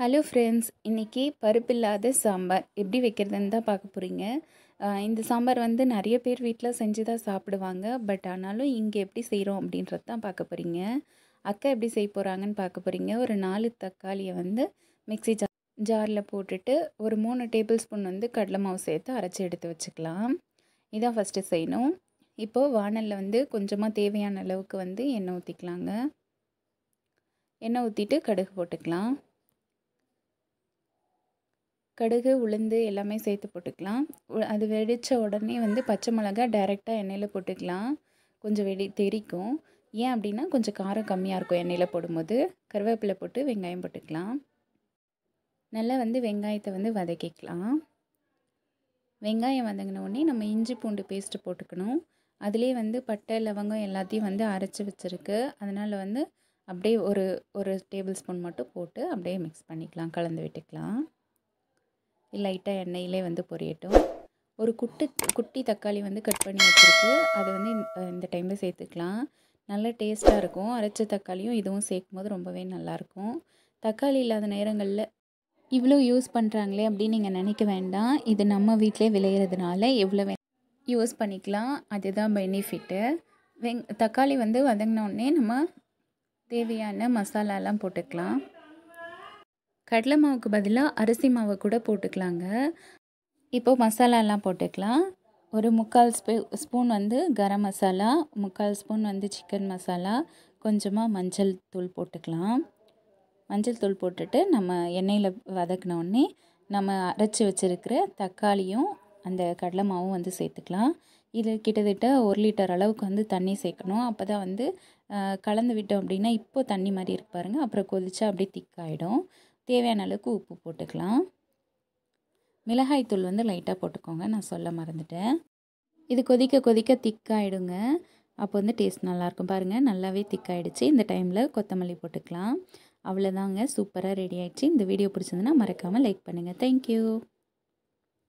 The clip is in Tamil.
ஹலோ ஃப்ரெண்ட்ஸ், இன்றைக்கி பருப்பில்லாத சாம்பார் எப்படி வைக்கிறதுன்னு தான் பார்க்க போகிறீங்க. இந்த சாம்பார் வந்து நிறைய பேர் வீட்டில் செஞ்சு தான் சாப்பிடுவாங்க. பட் ஆனாலும் இங்கே எப்படி செய்கிறோம் அப்படின்றது தான் பார்க்க போகிறீங்க. அக்கா எப்படி செய்ய போகிறாங்கன்னு பார்க்க போகிறீங்க. ஒரு 4 தக்காளியை வந்து மிக்ஸி ஜாரில் போட்டுட்டு ஒரு 3 டேபிள் ஸ்பூன் வந்து கடலை மாவு சேர்த்து அரைச்சி எடுத்து வச்சுக்கலாம். இதான் ஃபஸ்ட்டு செய்யணும். இப்போது வாணலில் வந்து கொஞ்சமாக தேவையான அளவுக்கு வந்து எண்ணெய் ஊற்றிக்கலாங்க. எண்ணெய் ஊற்றிட்டு கடுகு போட்டுக்கலாம். கடுகு, உளுந்து எல்லாமே சேர்த்து போட்டுக்கலாம். அது வெடித்த உடனே வந்து பச்சை மிளகா டைரெக்டாக எண்ணெயில் போட்டுக்கலாம். கொஞ்சம் தெறிக்கும். ஏன் அப்படின்னா கொஞ்சம் காரம் கம்மியாக இருக்கும் எண்ணெயில் போடும்போது. கருவேப்பிலை போட்டு வெங்காயம் போட்டுக்கலாம். நல்லா வந்து வெங்காயத்தை வந்து வதக்கிக்கலாம். வெங்காயம் வதங்கினோடனே நம்ம இஞ்சி பூண்டு பேஸ்ட்டு போட்டுக்கணும். அதிலே வந்து பட்டை, லவங்கம் எல்லாத்தையும் வந்து அரைச்சி வச்சுருக்கு. அதனால் வந்து அப்படியே ஒரு டேபிள் ஸ்பூன் மட்டும் போட்டு அப்படியே மிக்ஸ் பண்ணிக்கலாம், கலந்து விட்டுக்கலாம். லைட்டாக எண்ணெயிலே வந்து பொரியட்டும். ஒரு குட்டி தக்காளி வந்து கட் பண்ணி வச்சுருக்கு. அதை வந்து இந்த டைமில் சேர்த்துக்கலாம். நல்ல டேஸ்ட்டாக இருக்கும். அரைச்ச தக்காளியும் இதுவும் சேர்க்கும் போது ரொம்பவே நல்லாயிருக்கும். தக்காளி இல்லாத நேரங்களில் இவ்வளோ யூஸ் பண்ணுறாங்களே அப்படின்னு நீங்கள் நினைக்க வேண்டாம். இது நம்ம வீட்டிலே விளையிறதுனால எவ்வளோ யூஸ் பண்ணிக்கலாம். அதுதான் பெனிஃபிட்டு. தக்காளி வந்து வதங்கினோடனே நம்ம தேவையான மசாலாலாம் போட்டுக்கலாம். கடலை மாவுக்கு பதிலாக அரிசி மாவை கூட போட்டுக்கலாங்க. இப்போது மசாலாலாம் போட்டுக்கலாம். ஒரு 3/4 ஸ்பூன் வந்து கரம் மசாலா, 3/4 ஸ்பூன் வந்து சிக்கன் மசாலா, கொஞ்சமாக மஞ்சள் தூள் போட்டுக்கலாம். மஞ்சள் தூள் போட்டுட்டு நம்ம எண்ணெயில் வதக்கினோடனே நம்ம அரைச்சி வச்சுருக்கிற தக்காளியும் அந்த கடலை மாவும் வந்து சேர்த்துக்கலாம். இது கிட்டத்தட்ட 1 லிட்டர் அளவுக்கு வந்து தண்ணி சேர்க்கணும். அப்போ தான் வந்து கலந்து விட்டோம் அப்படின்னா இப்போது தண்ணி மாதிரி இருக்கு பாருங்கள். அப்புறம் கொதிச்சா அப்படியே திக்காயிடும். தேவையான அளவுக்கு உப்பு போட்டுக்கலாம். மிளகாய்த்தூள் வந்து லைட்டாக போட்டுக்கோங்க, நான் சொல்ல மறந்துட்டேன். இது கொதிக்க கொதிக்க திக்காயிடுங்க. அப்போ வந்து டேஸ்ட் நல்லாயிருக்கும். பாருங்கள், நல்லாவே திக்காயிடுச்சு. இந்த டைமில் கொத்தமல்லி போட்டுக்கலாம். அவ்வளோதாங்க, சூப்பராக ரெடி ஆகிடுச்சு. இந்த வீடியோ பிடிச்சிருந்துன்னா மறக்காமல் லைக் பண்ணுங்கள். தேங்க்யூ.